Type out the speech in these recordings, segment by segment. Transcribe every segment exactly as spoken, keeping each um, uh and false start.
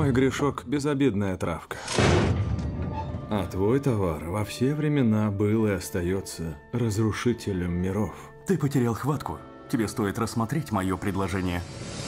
Мой грешок – безобидная травка. А твой товар во все времена был и остается разрушителем миров. Ты потерял хватку. Тебе стоит рассмотреть мое предложение.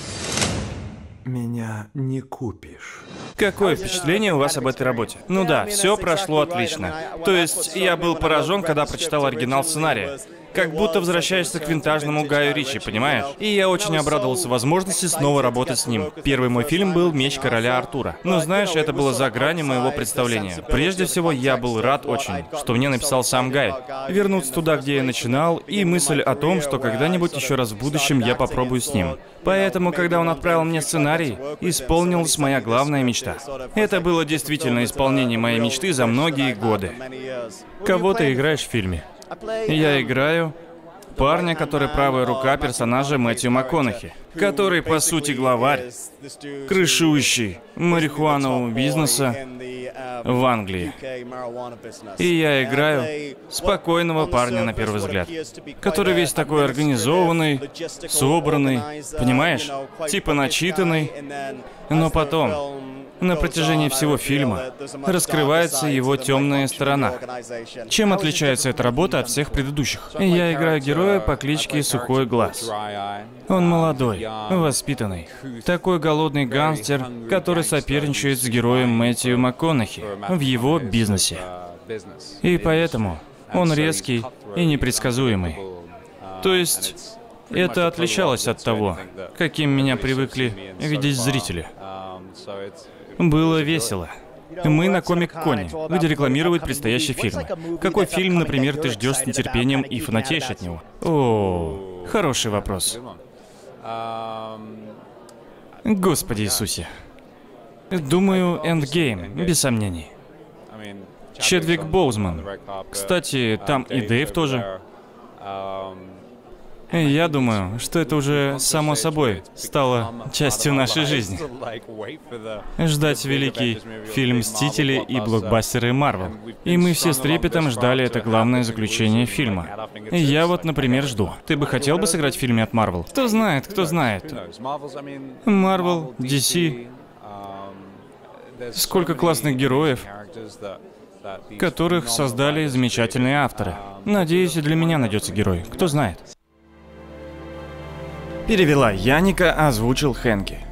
Меня не купишь. Какое впечатление у вас об этой работе? Ну да, все прошло отлично. То есть я был поражен, когда прочитал оригинал сценария. Как будто возвращаешься к винтажному Гаю Ричи, понимаешь? И я очень обрадовался возможности снова работать с ним. Первый мой фильм был «Меч короля Артура». Но знаешь, это было за гранью моего представления. Прежде всего, я был рад очень, что мне написал сам Гай. Вернуться туда, где я начинал, и мысль о том, что когда-нибудь еще раз в будущем я попробую с ним. Поэтому, когда он отправил мне сценарий, исполнилась моя главная мечта. Это было действительно исполнение моей мечты за многие годы. Кого ты играешь в фильме? Я играю парня, который правая рука персонажа Мэтью МакКонахи, который, по сути, главарь, крышующий марихуанового бизнеса в Англии. И я играю спокойного парня на первый взгляд, который весь такой организованный, собранный, понимаешь, типа начитанный, но потом, на протяжении всего фильма, раскрывается его темная сторона. Чем отличается эта работа от всех предыдущих? Я играю героя по кличке Сухой Глаз. Он молодой, воспитанный, такой голодный гангстер, который соперничает с героем Мэтью МакКонахи в его бизнесе. И поэтому он резкий и непредсказуемый. То есть, это отличалось от того, каким меня привыкли видеть зрители. Было весело. Мы на Комик-Коне, где рекламируют предстоящий фильм. Какой фильм, например, ты ждешь с нетерпением и фанатеешь от него? О, хороший вопрос. Господи Иисусе. Думаю, «Эндгейм», без сомнений. Чедвик Боузман. Кстати, там и Дэйв тоже. Я думаю, что это уже само собой стало частью нашей жизни. Ждать великий фильм «Мстители» и блокбастеры Марвел. И мы все с трепетом ждали это главное заключение фильма. Я вот, например, жду. Ты бы хотел бы сыграть в фильме от Марвел? Кто знает, кто знает. Марвел, Ди Си. Сколько классных героев, которых создали замечательные авторы. Надеюсь, и для меня найдется герой. Кто знает. Перевела Яника, озвучил Хэнки.